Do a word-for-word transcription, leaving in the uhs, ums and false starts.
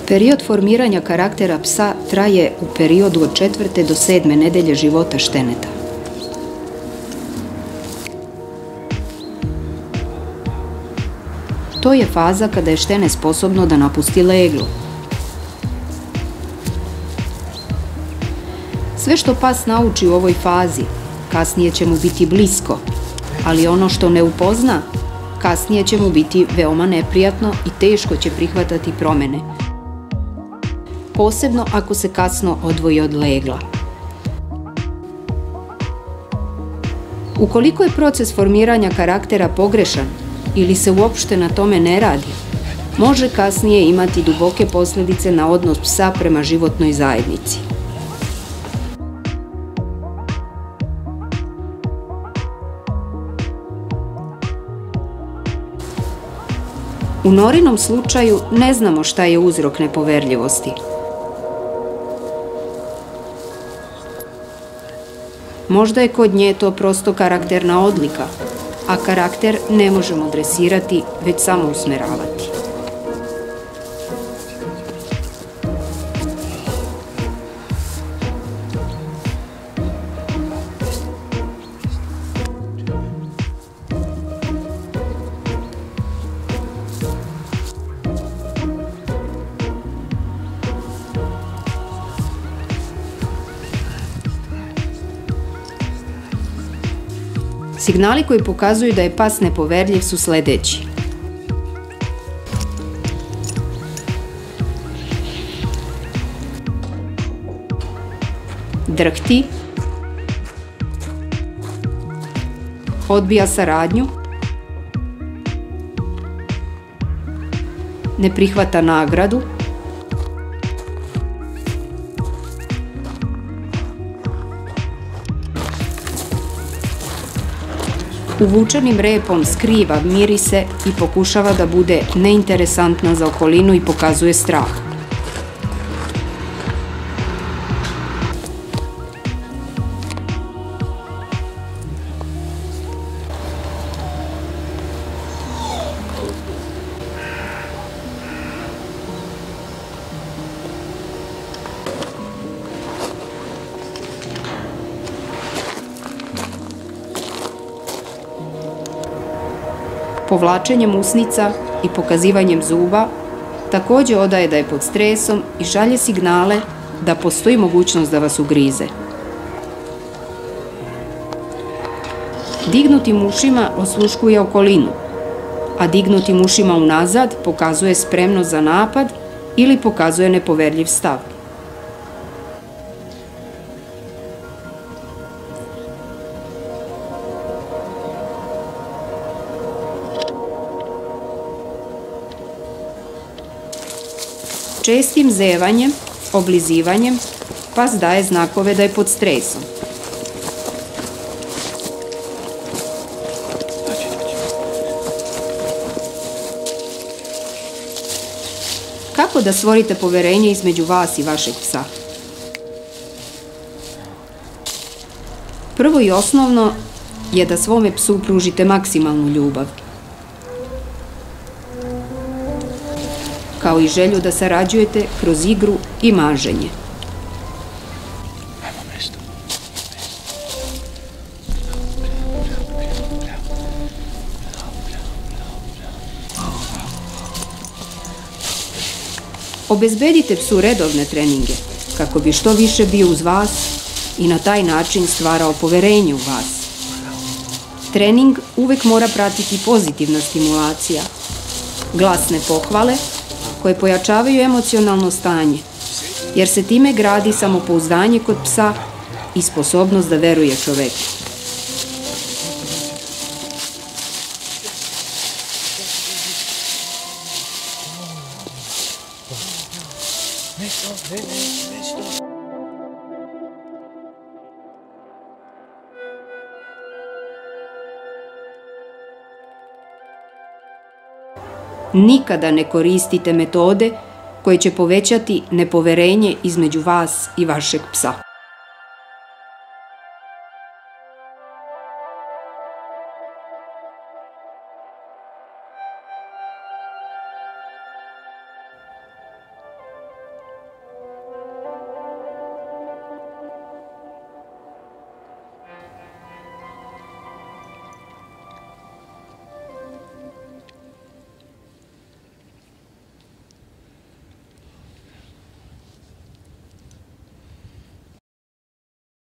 Period formiranja karaktera psa traje u periodu od četvrte do sedme nedelje života šteneta. To je faza kada je štene sposobno da napusti leglo. Sve što pas nauči u ovoj fazi, kasnije će mu biti blisko, ali ono što ne upozna, kasnije će mu biti veoma neprijatno i teško će prihvatati promene, posebno ako se kasno odvoji od legla. Ukoliko je proces formiranja karaktera pogrešan ili se uopšte na tome ne radi, može kasnije imati duboke posljedice na odnos psa prema životnoj zajednici. U Norinom slučaju ne znamo šta je uzrok nepoverljivosti. Možda je kod nje to prosto karakterna odlika, a karakter ne možemo dresirati, već samo usmeravati. Signali koji pokazuju da je pas nepoverljiv su sledeći. Drhti, odbija saradnju, ne prihvata nagradu, uvučenim repom skriva mirise i pokušava da bude neinteresantna za okolinu i pokazuje strah. Povlačenjem usnica i pokazivanjem zuba takođe odaje da je pod stresom i šalje signale da postoji mogućnost da vas ugrize. Dignutim ušima osluškuje okolinu, a dignutim ušima unazad pokazuje spremnost za napad ili pokazuje nepoverljiv stav. Čestim zevanjem, oblizivanjem, pas daje znakove da je pod stresom. Kako da stvorite poverenje između vas i vašeg psa? Prvo i osnovno je da svome psu pružite maksimalnu ljubav, kao i želju da sarađujete kroz igru i maženje. Obezbedite psu redovne treninge, kako bi što više bio uz vas i na taj način stvarao poverenje u vas. Trening uvek mora pratiti pozitivna stimulacija, glasne pohvale, koje pojačavaju emocionalno stanje, jer se time gradi samopouzdanje kod psa i sposobnost da veruje čoveku. Nikada ne koristite metode koje će povećati nepoverenje između vas i vašeg psa.